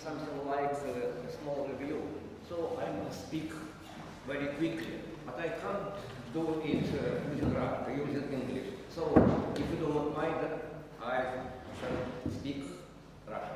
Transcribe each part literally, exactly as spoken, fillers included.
something like uh, a small review. So I must speak very quickly, but I can't do it uh, using Russian, using English. So if you don't mind, I shall speak Russian.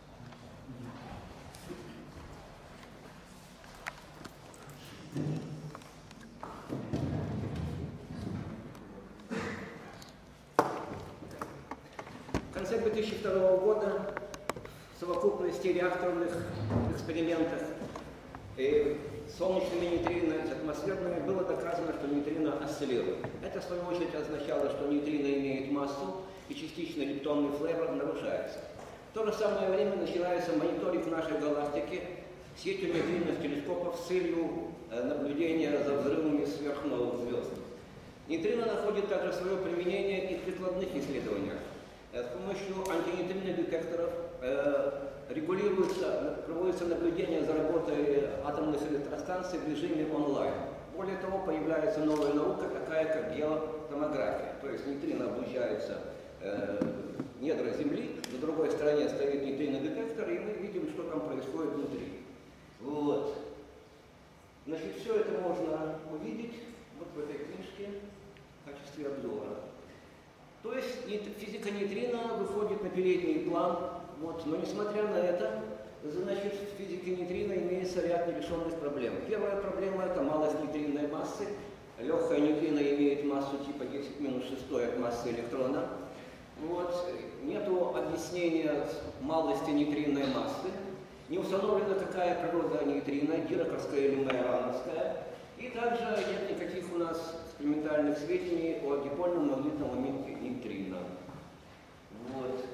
В конце две тысячи второго года в совокупности реакторных экспериментов и солнечными нейтрино, атмосферными, было доказано, что нейтрино осциллирует. Это, в свою очередь, означало, что нейтрино имеет массу, и частично лептонный флэр нарушается. В то же самое время начинается мониторинг нашей галактики сетью нейтриных телескопов с целью наблюдения за взрывами сверхновых звезд. Нейтрино находит также свое применение и в прикладных исследованиях. С помощью антинейтринных детекторов э, регулируется, проводится наблюдение за работой атомных электростанций в режиме онлайн. Более того, появляется новая наука, такая как геотомография. То есть нейтрино обучается э, недра Земли, на другой стороне стоит нейтринный детектор, и мы видим, что там происходит внутри. Вот. Значит, все это можно увидеть вот в этой книжке в качестве обзора. То есть физика нейтрино выходит на передний план, вот, но несмотря на это, значит, в физике нейтрино имеется ряд нерешенных проблем. Первая проблема – это малость нейтринной массы. Легкая нейтрино имеет массу типа десять минус шесть от массы электрона. Вот. Нету объяснения малости нейтринной массы. Не установлена, какая природа нейтрино, дираковская или майорановская. И также нет никаких у нас экспериментальных сведений о дипольном магнитном моменте нейтрино. Вот.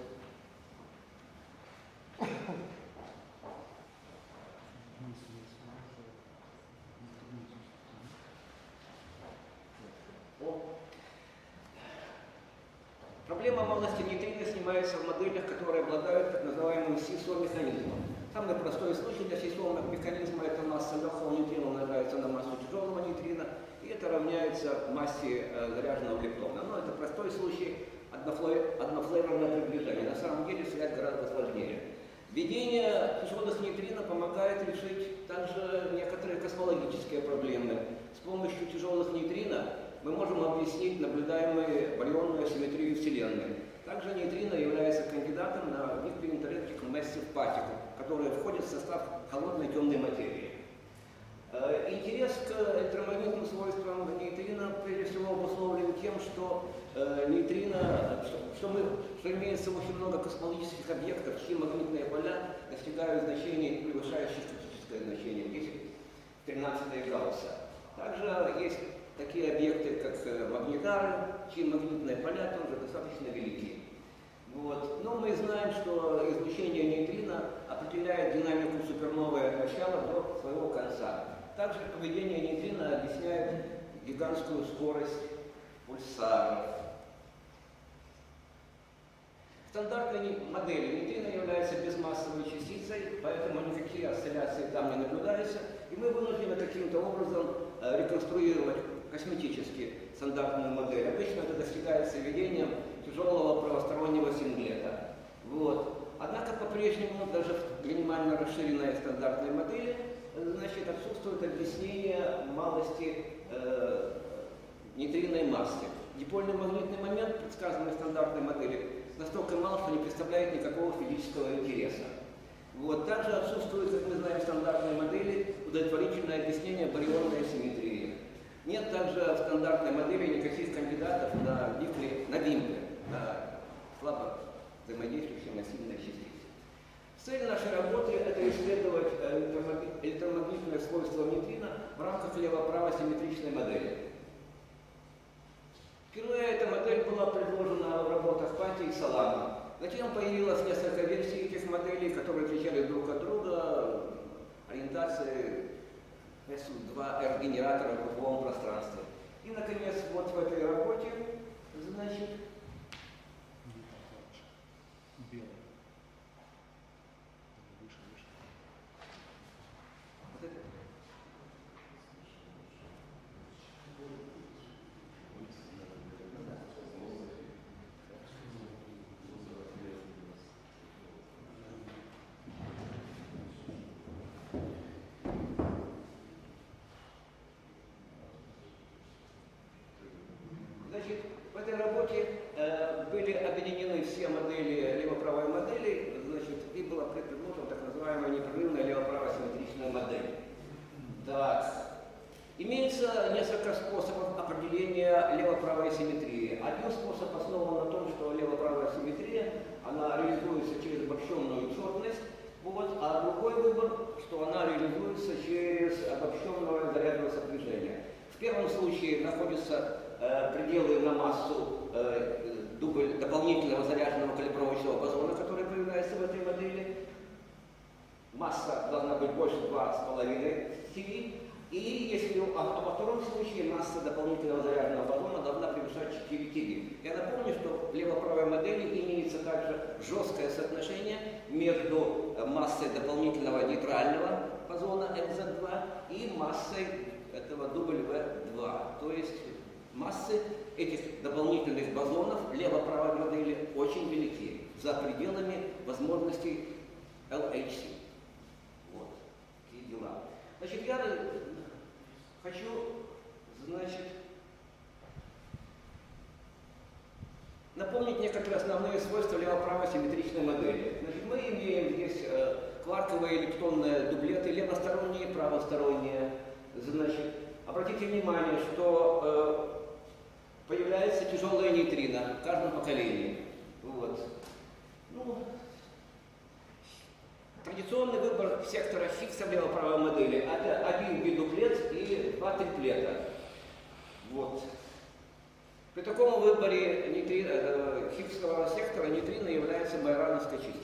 Проблема малости нейтрино снимается в моделях, которые обладают так называемым сисо-механизмом. Самый простой случай для сисо механизма – это масса легкого нейтрина умножается на массу тяжелого нейтрина, и это равняется массе э, заряженного лептона. Но это простой случай однофлейерного приближения. На самом деле связь гораздо сложнее. Введение тяжелых нейтрино помогает решить также некоторые космологические проблемы. С помощью тяжелых нейтрино мы можем объяснить наблюдаемую барионную асимметрию Вселенной. Также нейтрино является кандидатом на Big Interactive Massive Particle, который входит в состав холодной темной материи. Интерес к электромагнитным свойствам нейтрино прежде всего обусловлен тем, что э, нейтрино, что, что, мы, что имеется очень много космологических объектов, чьи магнитные поля достигают значений, превышающих критическое значение десять в тринадцатые градуса. Также есть такие объекты, как магнитары, чьи магнитные поля тоже достаточно велики. Вот. Но мы знаем, что излучение нейтрино определяет динамику суперновой от начала до своего конца. Также поведение нейтрино объясняет гигантскую скорость пульсаров. В стандартной модели нейтрино является безмассовой частицей, поэтому никакие осцилляции там не наблюдаются, и мы вынуждены каким-то образом реконструировать косметически стандартную модель. Обычно это достигается введением тяжелого правостороннего синглета. Вот. Однако по-прежнему даже в минимально расширенной стандартной модели значит, отсутствует объяснение малости э, нейтринной массы. Дипольный магнитный момент, предсказанный в стандартной модели, настолько мал, что не представляет никакого физического интереса. Вот. Также отсутствует, как мы знаем, в стандартной модели удовлетворительное объяснение барионной асимметрии. Нет также в стандартной модели никаких кандидатов на бикли, на бимпле, на слабо взаимодействующие массивные частицы. Цель нашей работы – это исследовать электромагнитные свойства нейтрино в рамках лево-право-симметричной модели. Впервые эта модель была предложена в работах Пати и Солана. Затем появилось несколько версий этих моделей, которые отличались друг от друга ориентацией эс два эр-генератора в круговом пространстве. И, наконец, вот в этой работе, значит, В этой работе э, были объединены все модели, лево-правой модели, значит, и была предложена так называемая непрерывная лево-право-симметричная модель. Так. Имеется несколько способов определения лево-правой симметрии. Один способ основан на том, что лево-правая симметрия, она реализуется через обобщенную четность, вот, а другой выбор, что она реализуется через обобщенное зарядное сопряжение. В первом случае находятся э, пределы на массу э, дубль дополнительного заряженного калибровочного бозона, который появляется в этой модели. Масса должна быть больше два с половиной си. И если, а, а во втором случае масса дополнительного заряженного бозона должна превышать четыре тиги. Я напомню, что в лево-правой модели имеется также жесткое соотношение между массой дополнительного нейтрального бозона эм зет два и массой этого дабл ю два. То есть массы этих дополнительных бозонов лево-правой модели очень велики, за пределами возможностей эл эйч си. Вот, такие дела. Значит, я хочу, значит, напомнить некоторые основные свойства лево-правой симметричной модели. Значит, мы имеем здесь э, кварковые электронные дублеты, левосторонние и правосторонние. Значит, обратите внимание, что э, появляется тяжелая нейтрино в каждом поколении. Вот. Ну, традиционный выбор сектора Хиггса в лево-правой модели – это один бидуплет и два триплета. Вот. При таком выборе нейтрино, э, Хиггсового сектора нейтрино является байроновской частицей.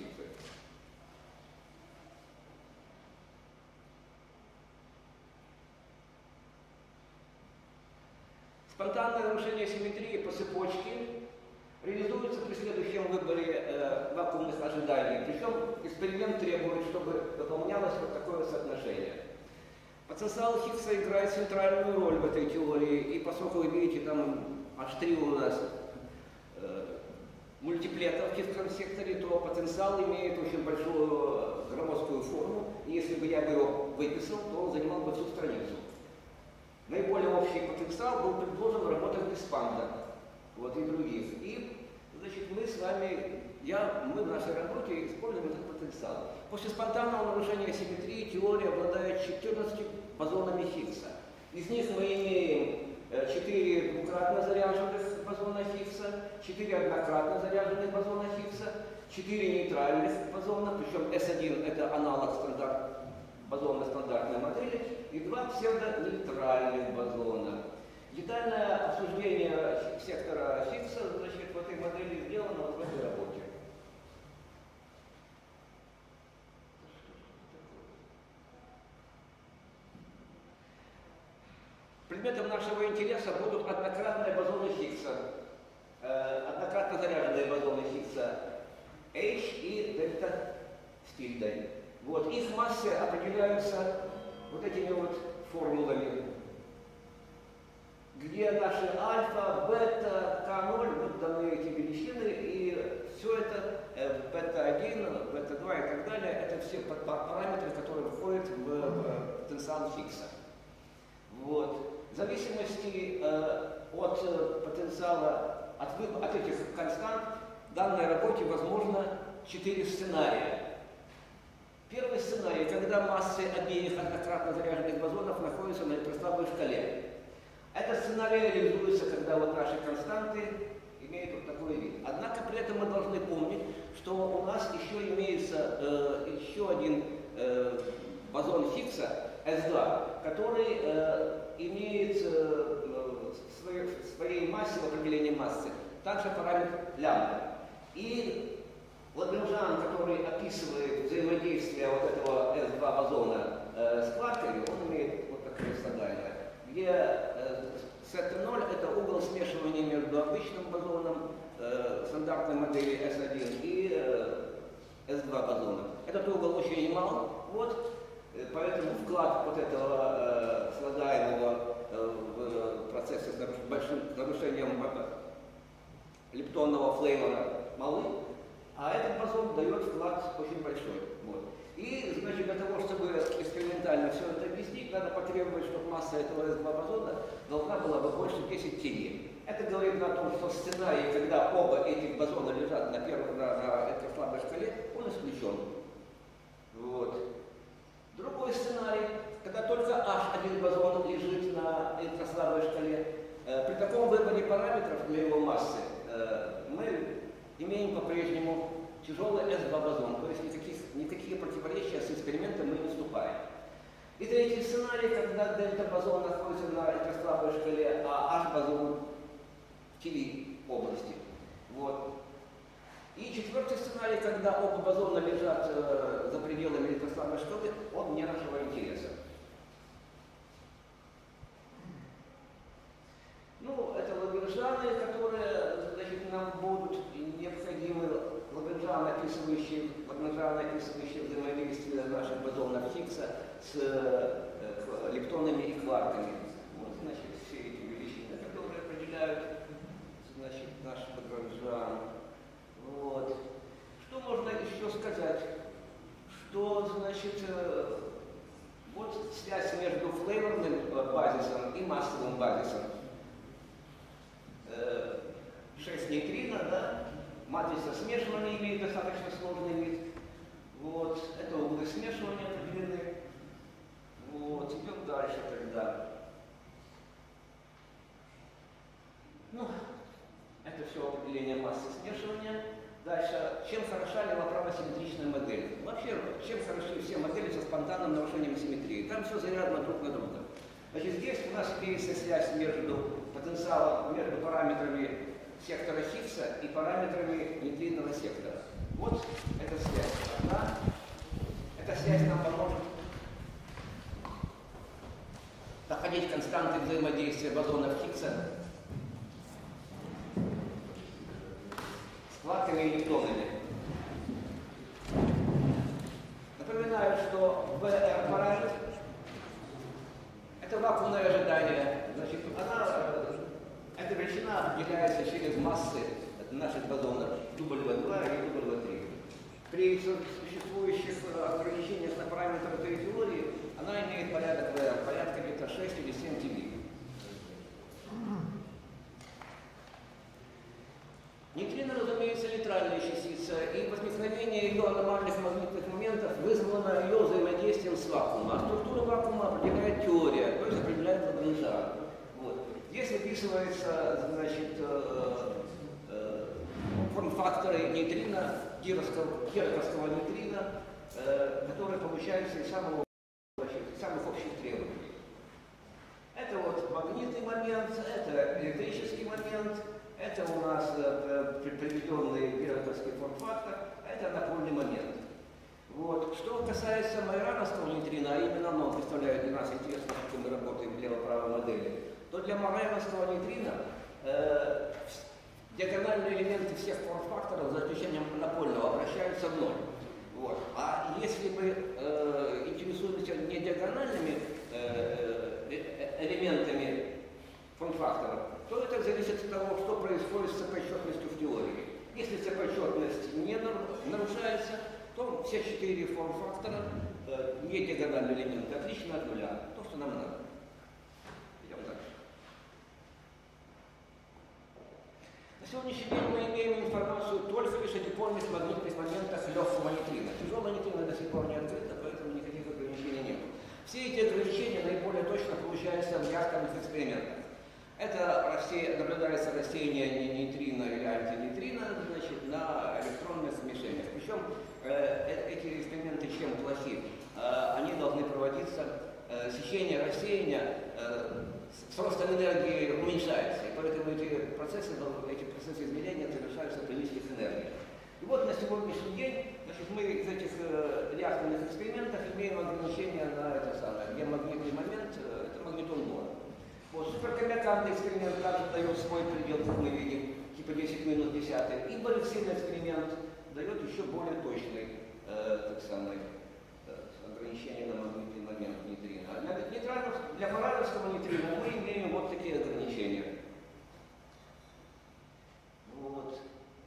Спонтанное нарушение симметрии по цепочке реализуется при следующем выборе э, вакуумных ожиданий. Причем эксперимент требует, чтобы выполнялось вот такое соотношение. Потенциал Хиггса играет центральную роль в этой теории, и поскольку вы видите, там аж три у нас э, мультиплета в Хиггсовом секторе, то потенциал имеет очень большую громоздкую форму, и если бы я бы его выписал, то он занимал бы всю страницу. Наиболее общий потенциал был предложен в работах Диспанда, вот, и других. И, значит, мы с вами, я, мы в нашей работе используем этот потенциал. После спонтанного нарушения симметрии теория обладает четырнадцатью бозонами Хиггса. Из них мы имеем четыре двукратно заряженных бозона Хиггса, четыре однократно заряженных бозона Хиггса, четыре нейтральных бозона, причем эс один это аналог стандарт, бозона стандартной модели, и два псевдонейтральных бозона. Детальное обсуждение сектора Хиггса, значит, в этой модели сделано вот в этой работе. Предметом нашего интереса будут однократные бозоны Хиггса, э, однократно заряженные бозоны Хиггса H и дельта с тильдой. Вот, их массы определяются вот этими вот формулами, где наши альфа, бета, ка ноль, вот даны эти величины, и все это, э, бета один, бета два и так далее, это все параметры, которые входят в, в потенциал Хиггса. Вот. В зависимости э, от э, потенциала, от, от этих констант, в данной работе возможно четыре сценария. Первый сценарий, когда массы обеих однократно заряженных бозонов находятся на электрослабой шкале. Этот сценарий реализуется, когда вот наши константы имеют вот такой вид. Однако при этом мы должны помнить, что у нас еще имеется э, еще один э, бозон Хиггса, эс два, который э, имеет э, в своей, в своей массе, в определении массы, также параметр лямбда. И Лагранжан, который описывает взаимодействие вот этого эс два бозона э, с кварками, он имеет вот такое задание, где э, сета ноль это угол смешивания между обычным бозоном э, стандартной модели эс один и э, эс два бозоном. Этот угол очень мал, вот, э, поэтому вклад вот этого э, слагаемого э, в процессе с большим нарушением лептонного флеймора малый, а этот бозон дает вклад очень большой. Вот. И, значит, для того, чтобы экспериментально все это объяснить, надо потребовать, чтобы масса этого эс два бозона должна была бы больше десяти тиги. Это говорит о том, что сценарий, когда оба этих бозона лежат на первой на, на этой слабой шкале, он исключен. Вот. Другой сценарий, когда только аш один бозон лежит на электрослабой шкале, э, при таком выборе параметров для его массы э, мы имеем по-прежнему тяжелый эс два бозон, то есть никаких, никакие противоречия с экспериментом мы не вступаем. И третий сценарий, когда дельта-бозон находится на электрослабой шкале, а аш-бозон в теле области. Вот. И четвертый сценарий, когда оба бозона лежат э, за пределами электрослабой шкалы, он не нашего интереса. Ну, это лагранжаны, которые, значит, нам будут необходимы, лагранжаны, описывающие, лагранжаны, описывающие взаимодействие наших бозонов Хиггса с э, лептонами и кварками. Вот, значит, все эти величины, которые определяют, значит, наш лагранжан. Вот. Что можно еще сказать? Что, значит, э, вот связь между флейворным базисом и массовым базисом. Э, шесть нейтрино, да? Матрица смешивания имеет достаточно сложный вид. Вот. Это углы смешивания определены. Вот. Идем дальше тогда. Ну, это все определение массы смешивания. Дальше, чем хороша левоправо-симметричная модель? Вообще, чем хороши все модели со спонтанным нарушением симметрии? Там все зарядно друг на друга. Значит, здесь у нас имеется связь между потенциалом, между параметрами сектора Хиггса и параметрами нейтринного сектора. Вот эта связь. Одна. Эта связь нам поможет находить константы взаимодействия бозонов Хиггса с кварками и лептонами. Напоминаю, что вэ эр параметр — это вакуумное ожидание. Значит, она, эта величина определяется через массы наших бозонов дубль вэ два и дубль вэ три. При существующих ограничениях на параметры этой теории она имеет порядок вэ эр, порядка где-то шесть или семь ти. Нейтрино, разумеется, нейтральная частица, и возникновение ее аномальных магнитных моментов вызвано ее взаимодействием с вакуумом. А структуру вакуума определяет теория, то есть определяет Лагранжан. Вот. Здесь описывается, значит, э, э, форм-факторы нейтрино, кироковского нейтрино, э, которые получаются из самого, значит, самых общих требований. Это вот магнитный момент, это электрический момент. Это у нас э, приведенный Пироговский форм-фактор, это напольный момент. Вот. Что касается майрановского нейтрина, а именно оно представляет для нас интересно, что мы работаем в лево-правой модели, то для майрановского нейтрина э, диагональные элементы всех форм-факторов, за исключением напольного, обращаются в ноль. Вот. А если мы э, интересуемся не диагональными э, э, элементами форм-факторов, то это зависит от того, что происходит с цепочетностью в теории. Если цепочетность не нарушается, то все четыре форм-фактора, э, не диагональные элементы, отлично от нуля. То, что нам надо. Идем дальше. На сегодняшний день мы имеем информацию только лишь о дипольных магнитных моментах легкого нейтрина. Тяжелое нейтрино до сих пор не открыто, поэтому никаких ограничений нет. Все эти ограничения наиболее точно получаются в реакторных экспериментах. Это рассея... наблюдается рассеяние нейтрино или антинейтрино, значит, на электронных смешениях. Причем э, эти эксперименты чем плохи? Э, они должны проводиться, э, сечение рассеяния э, с ростом энергии уменьшается, и поэтому эти процессы, эти процессы измерения совершаются при низких энергиях. И вот на сегодняшний день, значит, мы из этих э, реакторных экспериментов имеем ограничения на это самое, где магнитный момент, э, это магнитон Бора. Вот, суперкомбинантный эксперимент также дает свой предел, как мы видим, типа десять минус десятый. И барексильный эксперимент дает еще более точный, э, так самый, э, ограничение на магнитный момент нейтрина. А для, для параметровского нейтрина мы имеем вот такие ограничения. Вот.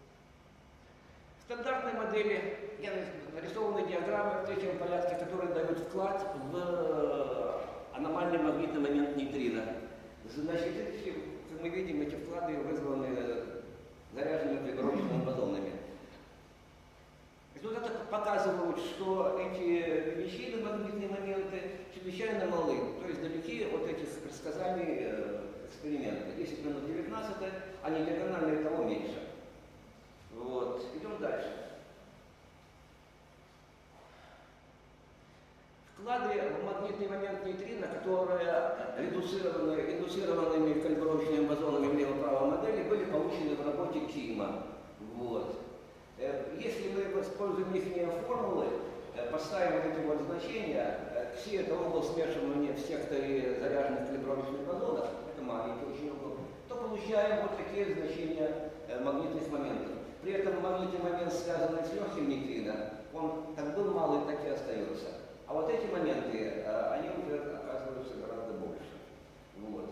В стандартной модели нарисованы диаграммы в третьем порядке, которые дают вклад в аномальный магнитный момент нейтрина. Значит, эти как мы видим, эти вклады вызваны заряженными пригорочными бозонами. Результаты показывают, что эти величины, магнитные моменты, чрезвычайно малы, то есть далеки от этих предсказаний эксперимента. десять минус девятнадцать, они диагональные того меньше. Вот. Идем дальше. Вклады в магнитный момент нейтрино, которые редуцированы индуцированными калибровочными бозонами в лево-правой модели, были получены в работе Кима. Вот. Если мы используем их формулы, поставим вот эти вот значения, все это угол смешивания в секторе заряженных калибровочных бозонов, это маленький очень угол, то получаем вот такие значения магнитных моментов. При этом магнитный момент, связанный с легким нейтрино, он как был малый, так и остается. А вот эти моменты, они уже оказываются гораздо больше. Вот.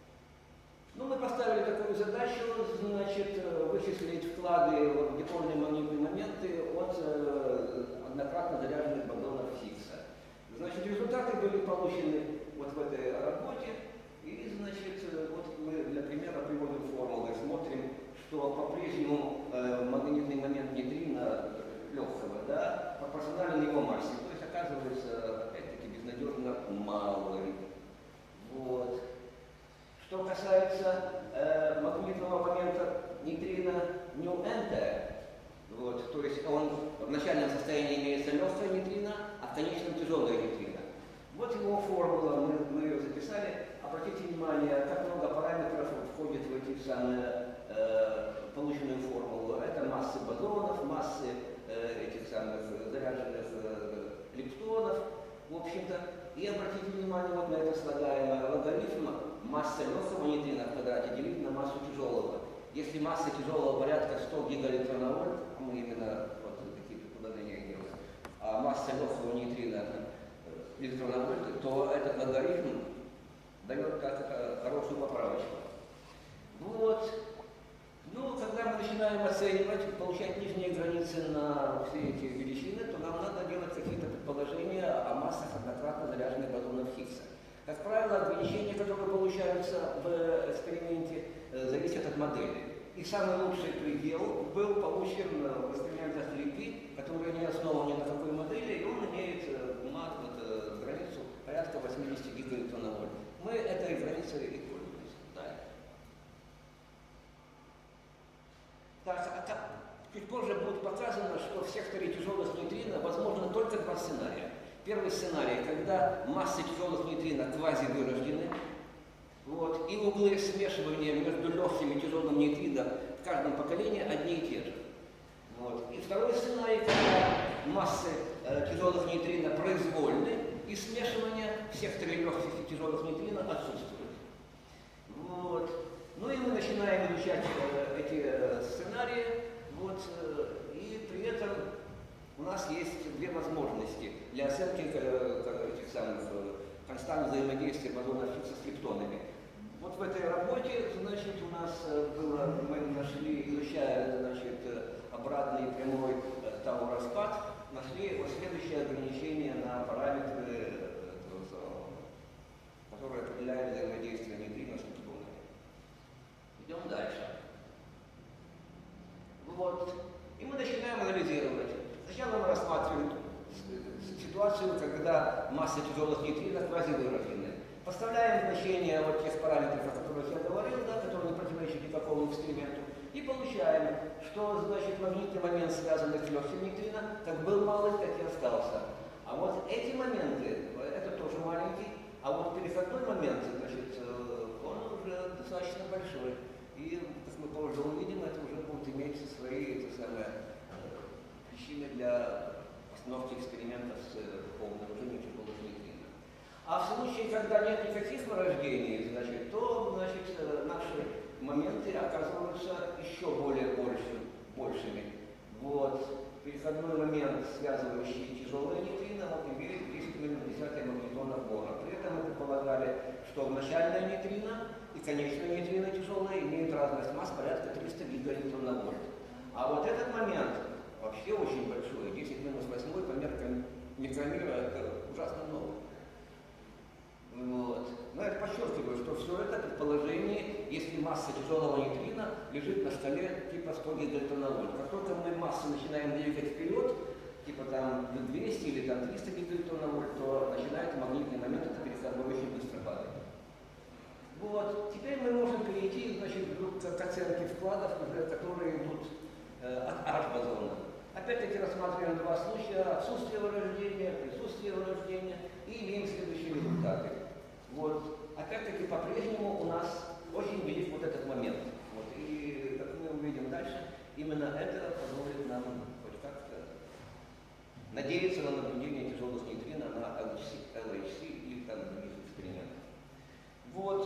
Ну, мы поставили такую задачу, значит, вычислить вклады в диполярные магнитные моменты от однократно заряженных бозонов Хиггса. Значит, результаты были получены вот в этой работе. И, значит, вот мы для примера приводим формулы, смотрим, что по-прежнему э, магнитный момент нейтрино легкого, да, пропорционален его массе. То есть оказывается, опять-таки, безнадежно малый. Вот. Что касается э, магнитного момента нейтрино νnt, вот, то есть он в начальном состоянии имеется легкое нейтрино, а в конечном тяжелое нейтрино. Вот его формула, мы, мы ее записали. Обратите внимание, как много параметров входит в эти самые э, полученную формулу. Это массы бозонов, массы э, этих самых заряженных э, лептонов, в общем-то. И обратите внимание вот на это слагаемое логарифм масса легкого нейтрино в квадрате делить на массу тяжелого. Если масса тяжелого порядка сто гигаэлектронвольт, мы именно вот такие предположения делаем, а масса легкого нейтрино электронвольт, то этот логарифм дает как хорошую поправочку. Вот. Ну, когда мы начинаем оценивать, получать нижние границы на все эти величины, то нам надо делать какие-то предположения о массах однократно заряженных бозонов Хиггса. Как правило, ограничения, которые получаются в эксперименте, зависят от модели. И самый лучший предел был получен в экспериментах Липи, которые не основаны ни на какой модели, и он имеет мат, вот, границу порядка восьмидесяти гигаэлектронвольт. Мы этой границей и пользуемся. Да. Так, а чуть позже будет показано, что в секторе тяжелых нейтрино возможно только два сценария. Первый сценарий, когда массы тяжелых нейтрино квазивырождены, вот, и углы смешивания между легким и тяжелым нейтрино в каждом поколении одни и те же. Вот. И второй сценарий, когда массы э, тяжелых нейтрино произвольны, и смешивание в секторе легких и тяжелых нейтрино отсутствует. Вот. Ну и мы начинаем изучать э, эти э, сценарии, вот, э, и при этом у нас есть две возможности для оценки э, этих самых э, констант взаимодействия бозона Хиггса с лептонами. Вот в этой работе, значит, у нас было, мы нашли, изучая, значит, обратный прямой тау-распад, нашли вот следующее ограничение на параметры, которые определяют взаимодействие нейтрино с лептонами. Идем дальше. Вот. И мы начинаем анализировать. Сначала мы рассматриваем ситуацию, когда масса тяжелых нейтрино квазивырождены. Поставляем значения вот тех параметров, о которых я говорил, да, которые не противоречат никакому эксперименту, и получаем, что, значит, магнитный момент, связанный с легким нейтрино, как был малый, так и остался. А вот эти моменты, это тоже маленький, а вот переходной момент, значит, он уже достаточно большой. И, как мы позже увидим, это уже будут иметь свои, это самое, причины для постановки экспериментов с обнаружением тяжелых нейтрино. А в случае, когда нет никаких порождений, значит, то, значит, наши моменты оказываются еще более больше, большими. Вот. Переходной момент, связывающий тяжелые нейтрино, вот, имеет десять минус десятых магнитонов бора. При этом мы предполагали, что начальное нейтрино и конечное нейтрино тяжелое имеют разность масс порядка триста гигаэлектронвольт. А вот этот момент вообще очень большой, десять минус восемь по меркам микромира, это ужасно много. Вот. Но я подчеркиваю, что все это предположение если масса тяжелого нейтрина лежит на столе типа сто гигатоннавольт. Как только мы массу начинаем двигать вперед, типа там двести или там триста гигатоннавольт, то начинает магнитный момент, это переходной очень быстро падает. Вот. Теперь мы можем перейти, значит, к оценке вкладов, уже, которые идут э, от H-бозона. Опять-таки рассматриваем два случая: отсутствие вырождения, присутствие вырождения, и имеем следующие результаты. Вот. Опять-таки по-прежнему у нас очень велик вот этот момент. Вот. И как мы увидим дальше, именно это позволит нам хоть как-то надеяться на наблюдение тяжелых нейтрино на эл эйч си или там других экспериментах. Вот.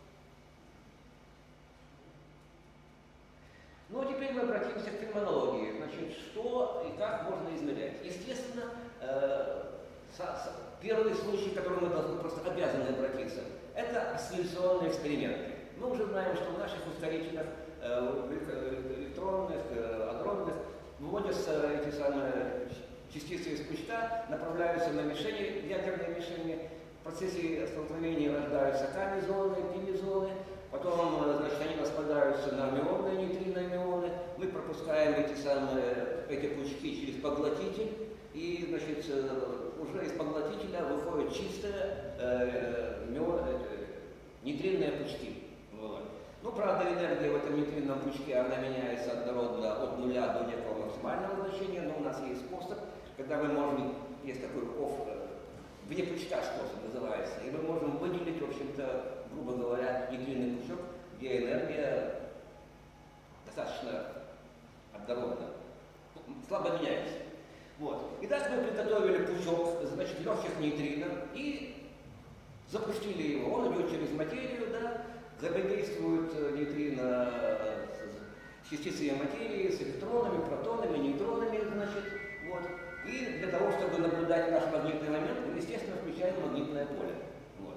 Ну, а теперь мы обратимся к терминологии. Значит, что и как можно измерять? Естественно, э, со, со, первый случай, к которому мы должны просто обязаны обратиться, это осцилляционные эксперименты. Мы уже знаем, что в наших ускорителях э, электронных, э, адронных выводятся эти самые частицы из пучка, направляются на мишени, ядерные мишени. В процессе столкновения рождаются камезоны, пимезоны. Потом, значит, они распадаются на мионные, нейтрино мионы. Мы пропускаем эти самые, эти пучки через поглотитель. И, значит, уже из поглотителя выходят чистые э, мион, э, нейтринные пучки. Вот. Ну, правда, энергия в этом нейтринном пучке, она меняется однородно от нуля до некого максимального значения, но у нас есть способ, когда мы можем, есть такой оф, вне пучка способ называется, и мы можем выделить, в общем-то, грубо говоря, нейтринный пучок, где энергия достаточно однородна, слабо меняется. Вот. Итак, мы приготовили пучок, значит, легких нейтрино и запустили его. Он идет через материю, да, взаимодействует нейтрино с частицами материи, с электронами, протонами, нейтронами, значит, вот. И для того, чтобы наблюдать наш магнитный момент, мы, естественно, включаем магнитное поле. Вот.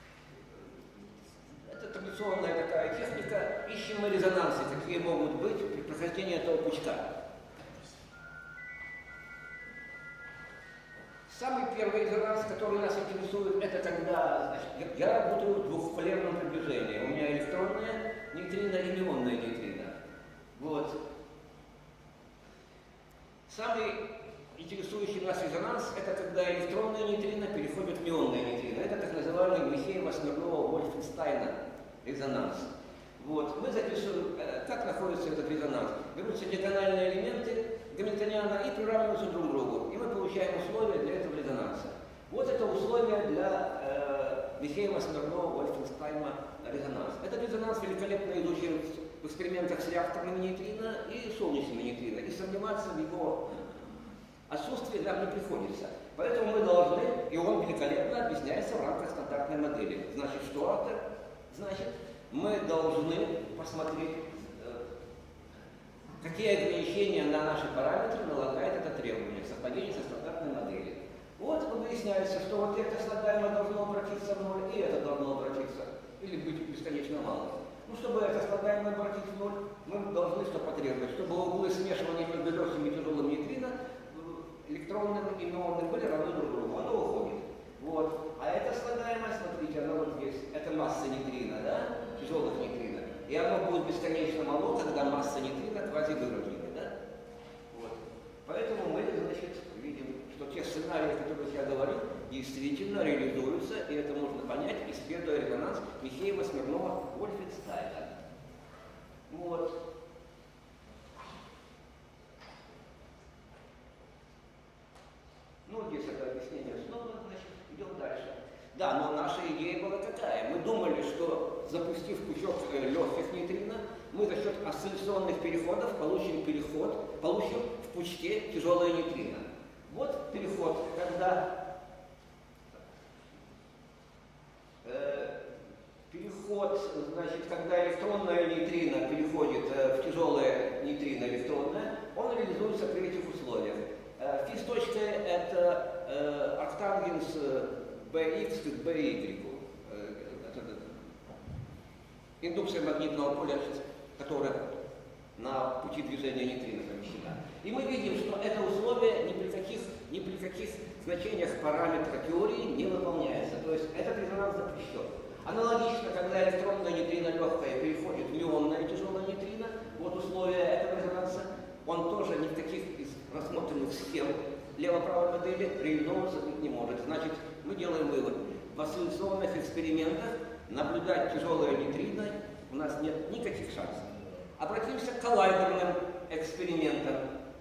Это традиционная такая техника. Ищем мы резонансы, какие могут быть при прохождении этого пучка. Самый первый резонанс, который нас интересует, это когда, значит, я работаю в двухполярном приближении. У меня электронные нейтрино и мионные нейтрино. Вот. Самый интересующий нас резонанс, это когда электронные нейтрино переходят в мионные нейтрино. Это так называемый Михеева-Смирнова-Вольфенстайна резонанс. Вот. Мы записываем, как находится этот резонанс. Берутся диагональные элементы гамильтониана и приравниваются друг к другу. И мы получаем условия для этого резонанса. Вот это условия для э, Михеева-Смирнова-Вольфенстайна резонанса. Этот резонанс великолепно изучен в экспериментах с реакторными нейтрино и солнечными нейтрино. И сомневаться в его отсутствии нам не приходится. Поэтому мы должны, и он великолепно объясняется в рамках стандартной модели. Значит, что это? Значит, мы должны посмотреть, какие ограничения на наши параметры налагает это требование, совпадение со стандартной моделью. Вот выясняется, что вот это слагаемое должно обратиться в ноль, и это должно обратиться, или быть бесконечно мало. Ну, чтобы это слагаемое обратить в ноль, мы должны что потребовать? Чтобы углы смешивания между легкими и тяжелым нейтрино, электронным и мионным, были равны друг другу. Оно уходит. Вот. А это слагаемое, смотрите, оно вот здесь. Это масса нейтрино, да? Тяжелых нейтрино. И оно будет бесконечно мало, когда масса нейтрино квазивырождена, да? Вот. Поэтому мы, значит, видим, что те сценарии, о которых я говорил, действительно реализуются, и это можно понять, исследуя резонанс Михеева-Смирнова-Вольфенстайна. Вот. Ну, здесь это объяснение снова, значит, идем дальше. Да, но наша идея была какая? Мы думали, что запустив пучок легких нейтрино, мы за счет осцилляционных переходов получим переход, получим в пучке тяжелое нейтрино. Вот переход, когда э, переход, значит, когда электронное нейтрино переходит э, в тяжелое нейтрино электронное, он реализуется при этих условиях. Э, физ-точка это э, арктангенс бэ икс к бэ игрек. Э, индукция магнитного поля, которая на пути движения нейтрино помещена. И мы видим, что это условие ни при каких, ни при каких значениях параметра теории не выполняется. То есть этот резонанс запрещен. Аналогично, когда электронная нейтрино легкая переходит в мионное тяжелое нейтрино, вот условия этого резонанса, он тоже ни в каких из рассмотренных схем лево-правой модели реализовываться не может. Значит, мы делаем вывод. В осцилляционных экспериментах наблюдать тяжелое нейтрино у нас нет никаких шансов. Обратимся к коллайдерным экспериментам.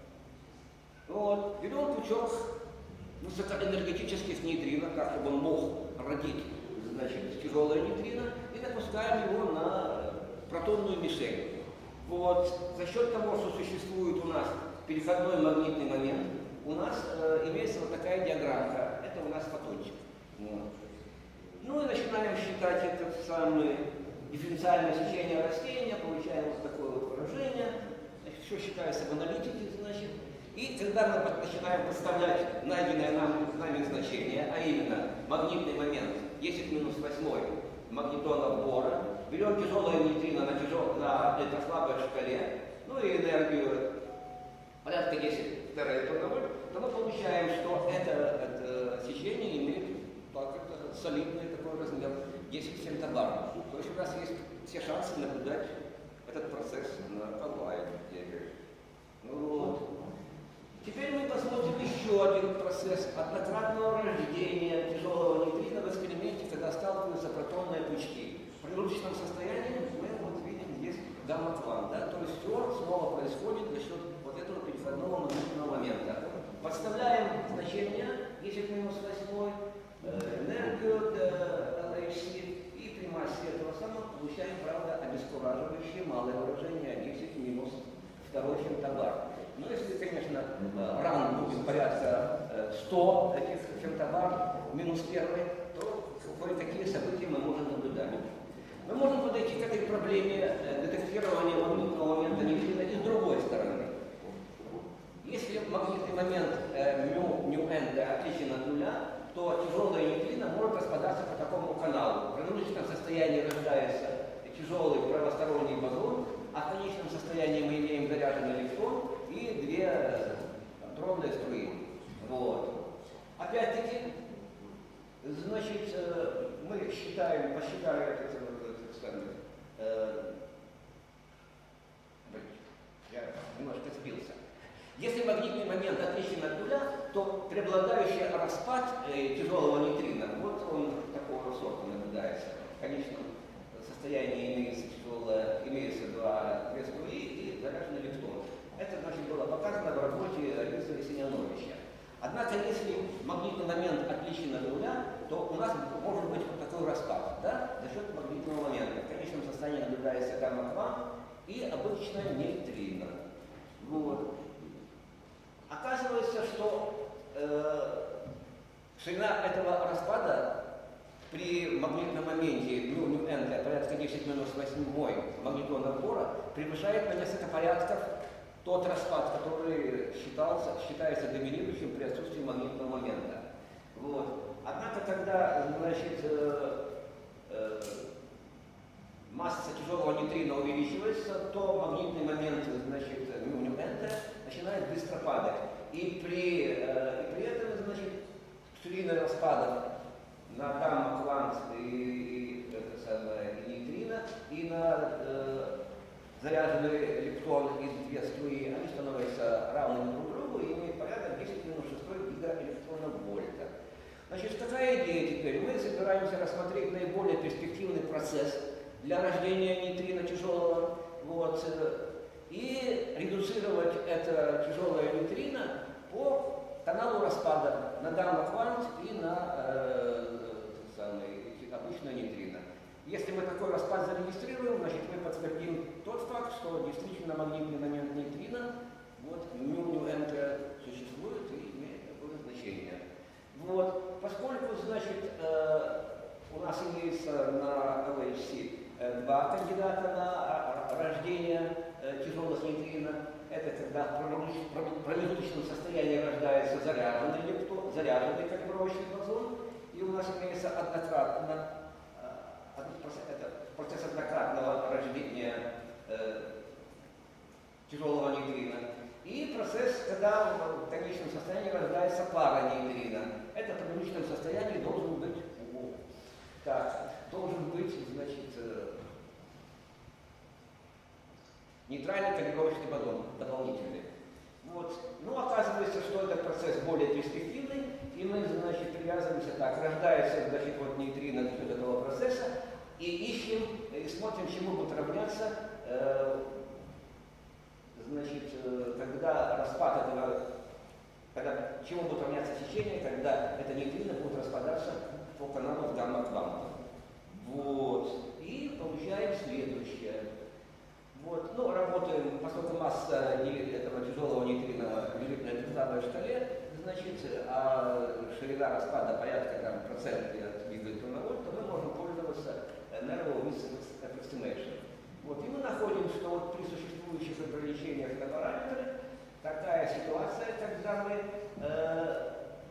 Вот. Берем пучок высокоэнергетических нейтрино, как чтобы он мог родить, значит, тяжелое нейтрино, и напускаем его на протонную мишень. Вот. За счет того, что существует у нас переходной магнитный момент, у нас э, имеется вот такая диаграммка. Это у нас фотончик. Вот. Ну и начинаем считать это самое дифференциальное сечение растения, получаем вот такое вот выражение. Значит, все считается в аналитике, значит. И когда мы начинаем подставлять найденное нам, нами значение, а именно магнитный момент десять минус восемь магнитонов бора, берем тяжелое нейтрино на, тяжел, на электрослабой шкале, ну и энергию порядка десять теравольт, то мы получаем, что это, это сечение имеет так, это солидный такой размер десять фемтобар. То есть у нас есть все шансы наблюдать этот процесс на коллайдере. Вот. Теперь мы посмотрим еще один процесс однократного рождения тяжелого нейтрино в эксперименте, когда сталкиваются протонные пучки. В промежуточном состоянии мы вот видим здесь гамма-квант, да? То есть все снова происходит за счет вот этого переходного магнитного момента. Подставляем значение десять минус восемь, энергию эл эйч си, и при массе этого самого получаем, правда, обескураживающее малое выражение десять минус два фемтобар. Ну, если, конечно, ран будет порядка ста этих фемтобар минус первый, то кое-какие события мы можем наблюдать. Мы можем подойти к этой проблеме детектирования магнитного момента нейтрино и с другой стороны. Если магнитный момент μ, μn отличен от нуля, то тяжелое нейтрино может распадаться по такому каналу. В промежуточном состоянии рождается тяжелый правосторонний бозон, а в конечном состоянии мы имеем заряженный электрон и две дробные струи. Вот. Опять-таки, значит, мы считаем, посчитали этот, этот самый, э, я немножко сбился. Если магнитный момент отличен от нуля, то преобладающий распад э, тяжелого нейтрино, вот он такого сорта наблюдается. В конечном состоянии имеется, тяжелое, имеется два, две струи и заряженный электрон. Это, значит, было показано в работе Лизы Семеновича. Однако, если магнитный момент отличен от нуля, то у нас может быть вот такой распад, да, за счет магнитного момента. В конечном состоянии наблюдается гамма-квант и обычная нейтрино. Вот. Оказывается, что э, ширина этого распада при магнитном моменте μ, μn порядка десять минус восемь магнитонов бора превышает на несколько порядков тот распад, который считался, считается доминирующим при отсутствии магнитного момента. Вот. Однако, когда, значит, э, э, масса тяжелого нейтрино увеличивается, то магнитный момент, значит, μ, μn начинает быстро падать. И при, э, и при этом, значит, ширина распада на гамма-квант и, и, это самое, и нейтрино, и на э, заряженный электрон из две струи, они становятся равными друг другу и имеют порядок десять минус шесть гигаэлектронов вольта. Значит, какая идея теперь? Мы собираемся рассмотреть наиболее перспективный процесс для рождения нейтрино тяжелого, вот, и редуцировать это тяжелое нейтрино по каналу распада на гамма-квант и на э, самый, обычное нейтрино. Если мы такой распад зарегистрируем, значит, мы подтвердим тот факт, что действительно магнитный момент нейтрино, вот, μ, μn существует и имеет такое значение. Вот, поскольку, значит, э, у нас имеется на эл эйч си э, два кандидата на рождение э, тяжелых нейтрино, это когда в промежуточном состоянии рождается заряженный электрон, заряженный калибровочный бозон, и у нас имеется однократно, это процесс однократного рождения э, тяжелого нейтрино. И процесс, когда в конечном состоянии рождается пара нейтрино. Это в промежуточном состоянии должен быть. Так. должен быть, значит, нейтральный калибровочный баллон, дополнительный. Вот. Ну, оказывается, что этот процесс более перспективный, и мы, значит, привязываемся так, рождается, значит, вот нейтрино за счет этого процесса, и ищем, и смотрим, чему будет равняться, э, значит, э, когда распад этого, когда, чему будет равняться течение, когда это нейтрино будет распадаться по каналу гамма-кванта. Вот. И получаем следующее. Вот. Ну, работаем, поскольку масса этого тяжелого нейтрина лежит на этой слабой шкале, значит, а ширина распада порядка там, процента от гигавольта, то мы можем пользоваться narrow width approximation. Вот. И мы находим, что вот при существующих ограничениях на параметры такая ситуация, когда мы э,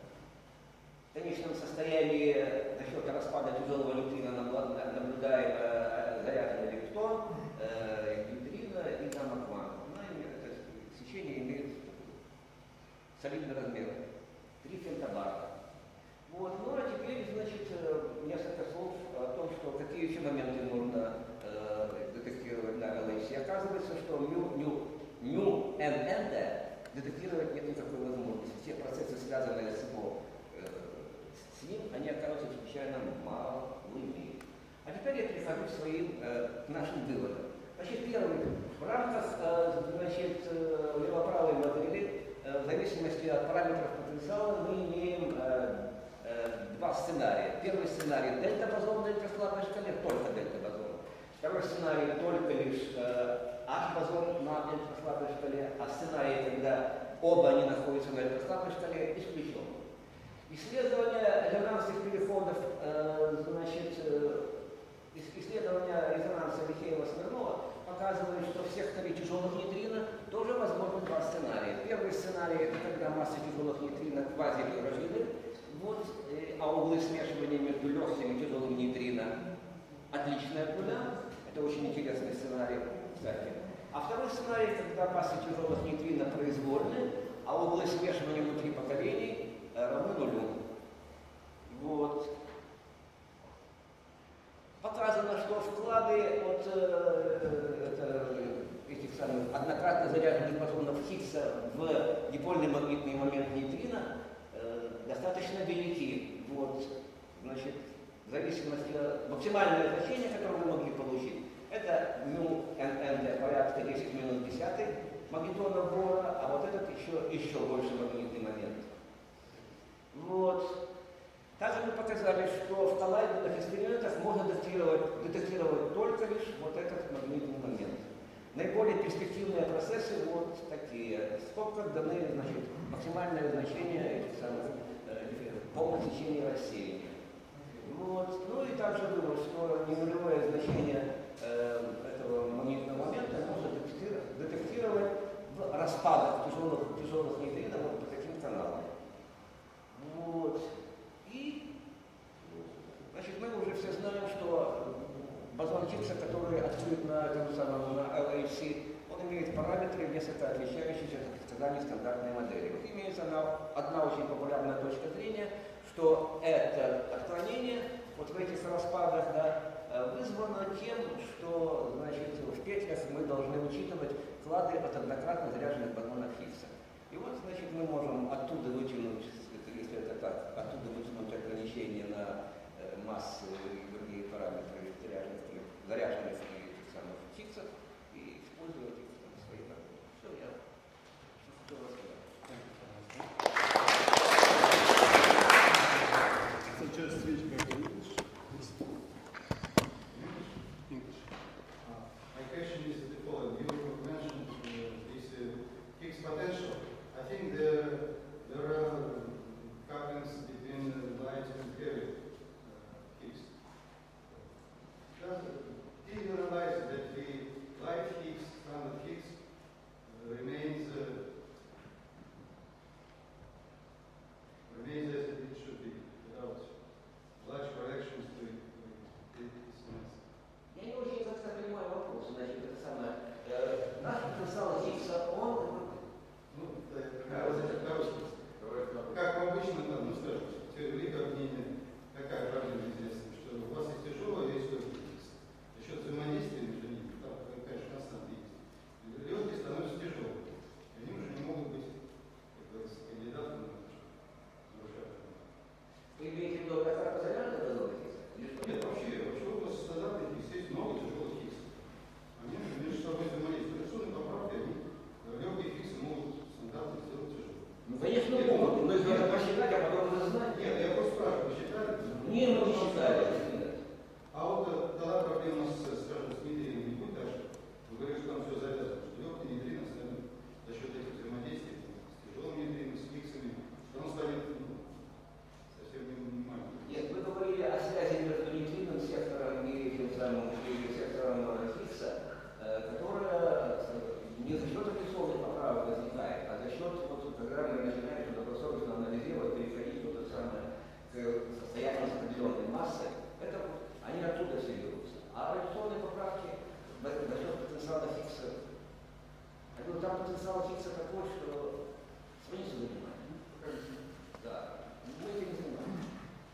в конечном состоянии за счет распада тяжелого нейтрина наблюдаем э, заряженный электрон, э, нейтрина и гамма-квант. Сечение имеет солидный размер, три фемтобара. Вот. Ну а теперь, значит, несколько слов о том, что какие еще моменты нужно э, детектировать на эл эйч си. Оказывается, что μ, μ, μ, n, n, детектировать нет никакой возможности. Все процессы, связанные с его э, с ним, они оказываются чрезвычайно малыми. А теперь я перехожу к своим, э, к нашим выводам. Значит, первый, в рамках, э, значит, э, левоправой модели, э, в зависимости от параметров потенциала, мы имеем э, э, два сценария. Первый сценарий — дельта-бозон на электрослабой шкале, только дельта-бозон. Второй сценарий — только лишь э, H-бозон на электрослабой шкале, а сценарий, когда оба они находятся на электрослабой шкале, исключен. Исследование резонансных переходов, э, значит, э, исследование резонанса Михеева-Смирнова показывает, что в секторе тяжелых нейтрино тоже возможны два сценария. Первый сценарий — это когда масса тяжелых нейтрино квазибиорождены, вот, э, а углы смешивания между легкими и тяжелыми нейтрино отличная от нуля. Это очень интересный сценарий, кстати. А второй сценарий, когда массы тяжелых нейтрино произвольны, а углы смешивания внутри поколений равны нулю. Вот. Показано, что вклады от э, это, этих самых однократно заряженных бозонов Хиггса в дипольный магнитный момент нейтрино э, достаточно велики. Вот. Значит, в зависимости от максимального значения, которое вы могли получить, это μ-nn порядка десять минус десятый магнитона бора, а вот этот еще, еще больше магнитный момент. Вот. Также мы показали, что в коллайдерных экспериментах можно детектировать, детектировать только лишь вот этот магнитный момент. Наиболее перспективные процессы вот такие. Сколько даны, значит, максимальное значение этих самых э, полного течения рассеяния. Вот. Ну и также было, что ненулевое значение э, этого магнитного момента можно детектировать, детектировать в распадах тяжелых, тяжелых нейтрино вот по таким каналам. Вот. И, значит, мы уже все знаем, что бозон Хиггса, который открыт на этом самом на эл эйч си, он имеет параметры, несколько отличающиеся от предсказаний стандартной модели. Вот имеется одна, одна очень популярная точка зрения, что это отклонение вот в этих распадах, да, вызвано тем, что, значит, в петлях мы должны учитывать клады от однократно заряженных бозонов Хиггса. И вот, значит, мы можем оттуда вытянуть, если это так, оттуда вытянуть ограничения на э, массы и другие параметры заряженных, заряженных этих самых Хиггсов и использовать их в своей работе. Все, я что хотел рассказать. Сейчас switch back to English. English. Uh, my question is the following. You mentioned uh, this uh, Higgs potential. I think there, there are couplings between uh, light and heavy uh, Higgs. Does, did you realize that the light Higgs, standard Higgs, uh, remains uh, remains as it should be without large corrections to it? Я не очень как-то понимаю вопрос, значит, это самое. Э, наш потенциал Хиггса, он... Ну, как обычно, там, ну, скажем, теория объединения, какая правильная известна, что у вас есть тяжелое, есть которые начинают добросовестно анализировать, переходить в то самое к состоянию определенной массы, это вот, они оттуда все берутся. А радиационные поправки насчет потенциала Хиггса, я говорю, там потенциал Хиггса такой, что страницу занимает. Да, мы этим не занимаемся.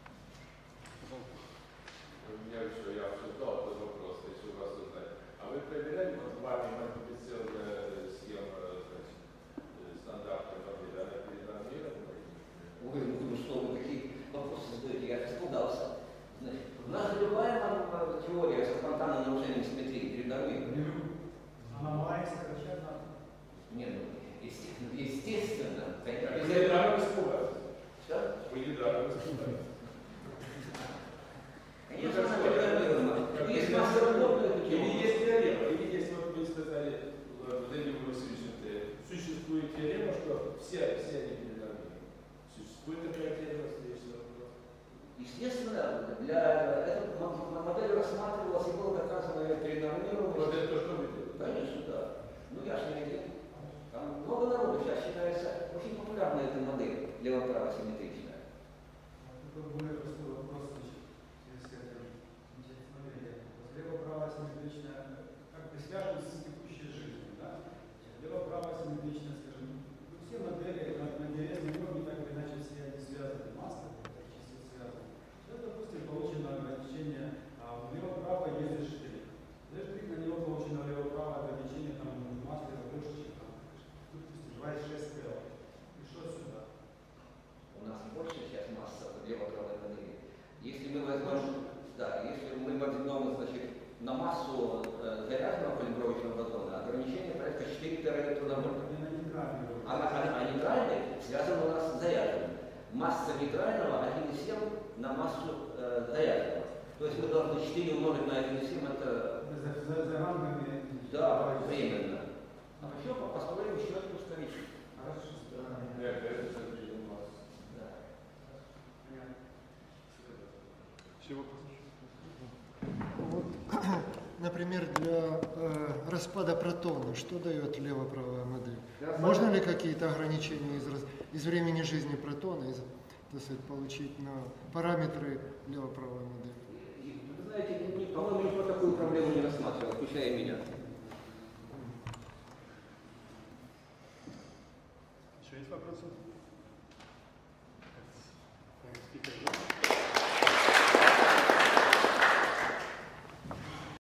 У меня еще, я обсуждал этот вопрос, хочу вас узнать. А вы проверяли вот вами модифицированная схема, значит, стандартной модели, она перенормирована? Ой, ну что вы такие вопросы задаете, я испугался. Значит, у нас любая теория со спонтанным нарушением симметрии перенормирована. Аномалия сокращена. Нет, ну, естественно, естественно. Вы недаром испугались. Что? Вы недаром испугались. Конечно, она перенормирована. Есть масса работы. Или есть теорема, или есть, вот вы сказали, Владимир Васильевич, существует теорема, что все, все они перенормированы. Существует такая теорема, следующий вопрос. Естественно, для этой модели рассматривалась и было доказано ее перенормирование. Вот это то, что вы делаете? Конечно, да. Ну я же не один. Там много народу сейчас считается очень популярной эта модель, лево-право симметричная. Такой более простой вопрос, значит, в связи с этим. Значит, смотрите, лево-право симметричная как бы связано с текущей жизнью, да? Лево-право симметричная, скажем, ну, все модели на, на интересном уровне так или иначе все они связаны, масса чисто связаны. Вот, допустим, получено ограничение, а в лево-право есть штрих. Штрих на него получено лево-право ограничение там массы больше, чем там, допустим, двадцать шесть эл. И что сюда? У нас больше сейчас масса лево-правой модели. Если мы возьмем, да, если мы возьмем, значит, на массу э, заряженного калибровочного фотона, ограничение порядка четыре тераэлектрона вольта. А, а, а нейтральный связан у нас с заряженным. Масса нейтрального один и семь на массу э, заряженного. То есть мы должны четыре умножить на один и семь, это... За, за, за рамками... Да, временно. А все, построим еще одну ускоритель. Хорошо. Нет, это все у вас. Да. Еще вопрос? Вот, например, для э, распада протона, что дает лево-правая модель? Можно ли какие-то ограничения из, раз- из времени жизни протона из, так сказать, получить на параметры лево-правой модели? И, вы знаете, ни- ни- по-моему, никто такую проблему не рассматривал, включая меня.